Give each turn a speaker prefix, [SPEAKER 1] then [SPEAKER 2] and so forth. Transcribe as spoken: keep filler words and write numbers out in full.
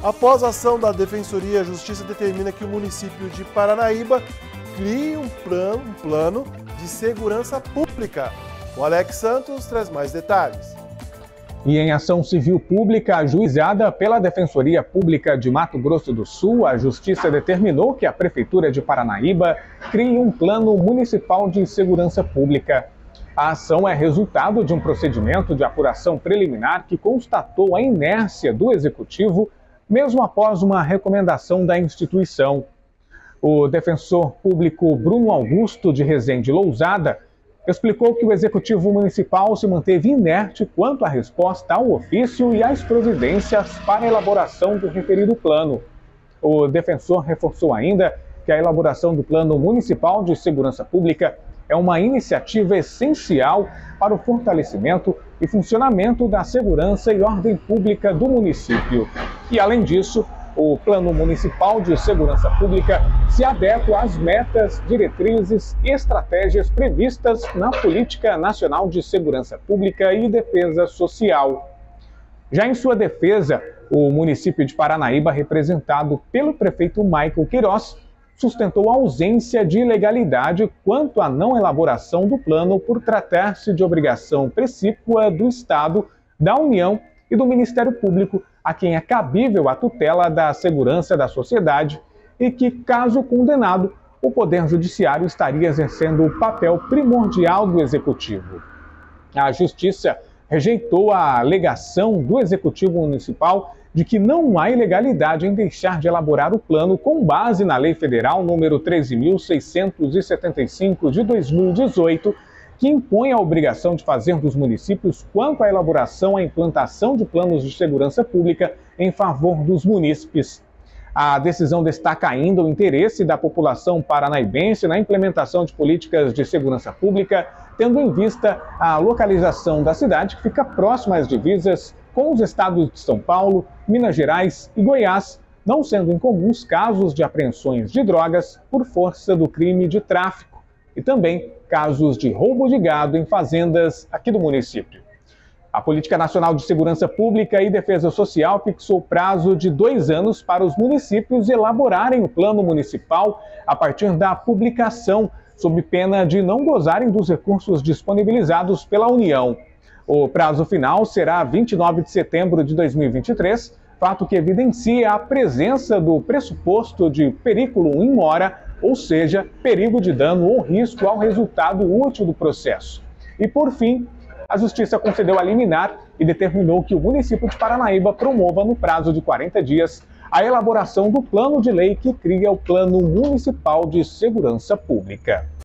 [SPEAKER 1] Após a ação da Defensoria, a Justiça determina que o município de Paranaíba crie um plano, um plano de segurança pública. O Alex Santos traz mais detalhes.
[SPEAKER 2] E em ação civil pública ajuizada pela Defensoria Pública de Mato Grosso do Sul, a Justiça determinou que a Prefeitura de Paranaíba crie um plano municipal de segurança pública. A ação é resultado de um procedimento de apuração preliminar que constatou a inércia do Executivo, mesmo após uma recomendação da instituição. O defensor público Bruno Augusto de Rezende Lousada explicou que o Executivo Municipal se manteve inerte quanto à resposta ao ofício e às providências para a elaboração do referido plano. O defensor reforçou ainda que a elaboração do Plano Municipal de Segurança Pública é uma iniciativa essencial para o fortalecimento e funcionamento da segurança e ordem pública do município. E, além disso, o Plano Municipal de Segurança Pública se adequa às metas, diretrizes e estratégias previstas na Política Nacional de Segurança Pública e Defesa Social. Já em sua defesa, o município de Paranaíba, representado pelo prefeito Michael Queiroz, sustentou a ausência de ilegalidade quanto à não elaboração do plano por tratar-se de obrigação precípua do Estado, da União e do Ministério Público, a quem é cabível a tutela da segurança da sociedade e que, caso condenado, o Poder Judiciário estaria exercendo o papel primordial do Executivo. A Justiça rejeitou a alegação do Executivo Municipal de que não há ilegalidade em deixar de elaborar o plano com base na Lei Federal número treze mil seiscentos e setenta e cinco de dois mil e dezoito, que impõe a obrigação de fazer dos municípios quanto à elaboração e implantação de planos de segurança pública em favor dos munícipes. A decisão destaca ainda o interesse da população paranaíbense na implementação de políticas de segurança pública, tendo em vista a localização da cidade, que fica próxima às divisas com os estados de São Paulo, Minas Gerais e Goiás, não sendo incomuns casos de apreensões de drogas por força do crime de tráfico e também casos de roubo de gado em fazendas aqui do município. A Política Nacional de Segurança Pública e Defesa Social fixou prazo de dois anos para os municípios elaborarem o plano municipal a partir da publicação, sob pena de não gozarem dos recursos disponibilizados pela União. O prazo final será vinte e nove de setembro de dois mil e vinte e três, fato que evidencia a presença do pressuposto de periculum in mora, ou seja, perigo de dano ou risco ao resultado útil do processo. E, por fim, a Justiça concedeu a liminar e determinou que o município de Paranaíba promova, no prazo de quarenta dias, a elaboração do plano de lei que cria o Plano Municipal de Segurança Pública.